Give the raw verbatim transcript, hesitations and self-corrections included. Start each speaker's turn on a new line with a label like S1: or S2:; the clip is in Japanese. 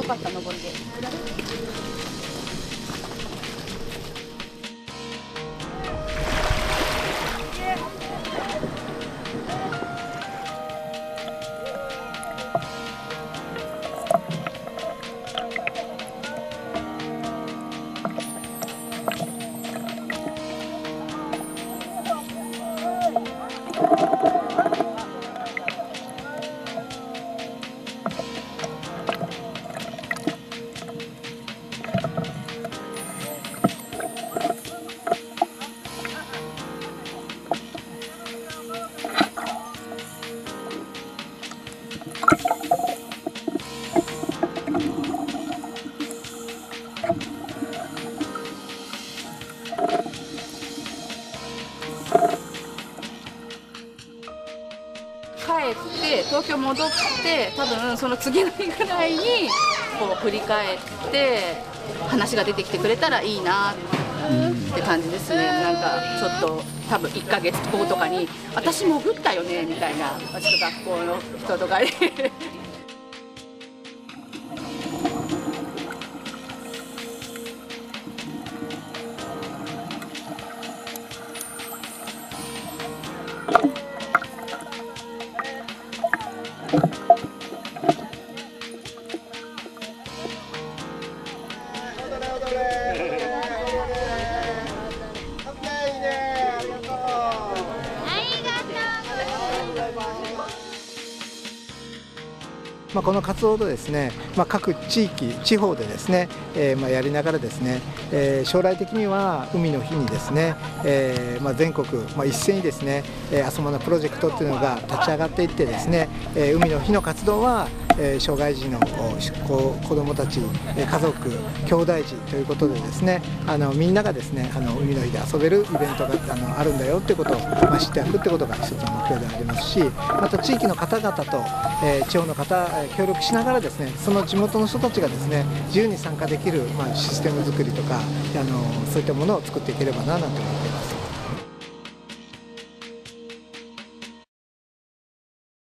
S1: かった登りで。帰って東京戻って多分その次の日ぐらいにこう振り返って話が出てきてくれたらいいなって感じですね。なんかちょっと多分いっかげつごとかに私潜ったよねみたいな、ちょっと学校の人とかで
S2: まあこの活動とですね、まあ、各地域、地方でですね、えー、まあやりながらですね、えー、将来的には海の日にですね、えー、まあ全国、まあ、一斉にですね、あそもなプロジェクトっていうのが立ち上がっていってですね、えー、海の日の活動はえー、障害児の子どもたち、家族、兄弟児ということでですね、あのみんながですね、あの海の日で遊べるイベントがあのあるんだよということを、まあ、知っていくということが一つの目標でありますし、また地域の方々と、えー、地方の方、協力しながらですね、その地元の人たちがですね、自由に参加できる、まあ、システム作りとかあのそういったものを作っていければななんて思っています。